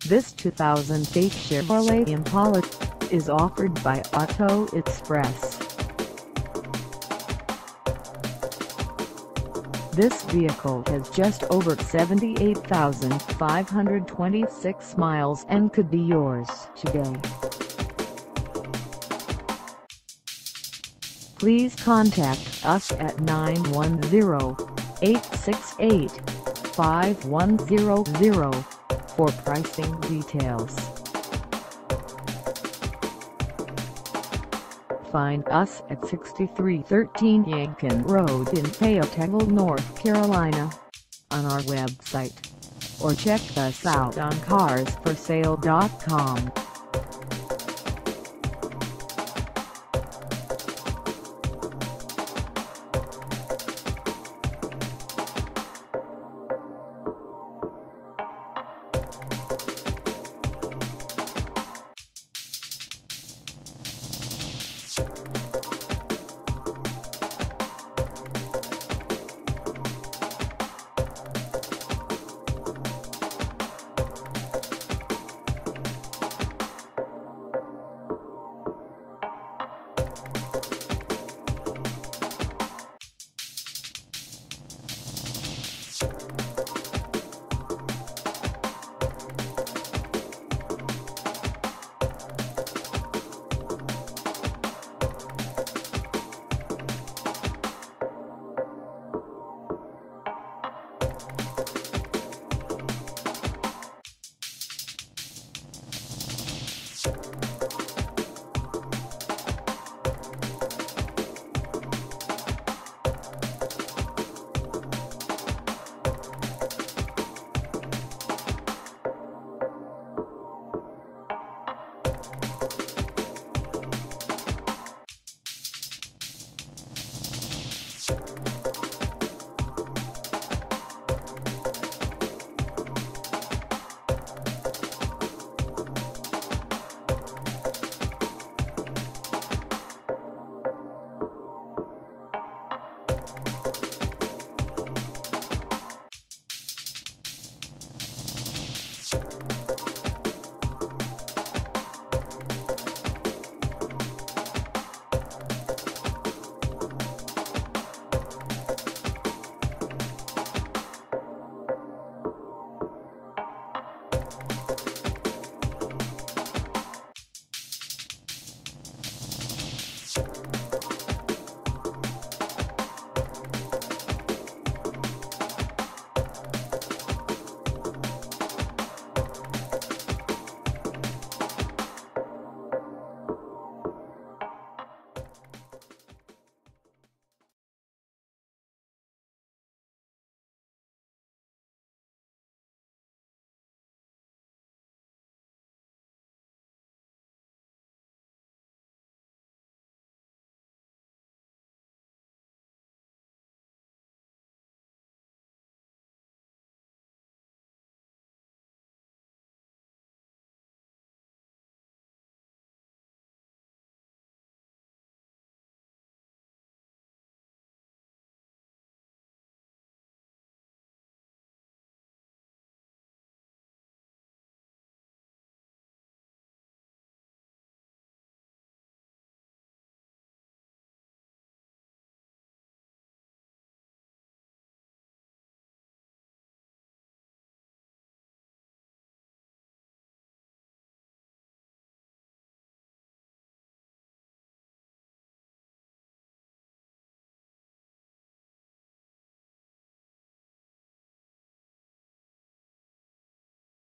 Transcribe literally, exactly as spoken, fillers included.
This two thousand eight Chevrolet Impala is offered by Auto Express. This vehicle has just over seventy-eight thousand five hundred twenty-six miles and could be yours today. Please contact us at nine one zero, eight six eight, five one zero zero for pricing details. Find us at sixty-three thirteen Yankton Road in Fayetteville, North Carolina, on our website, or check us out on cars for sale dot com.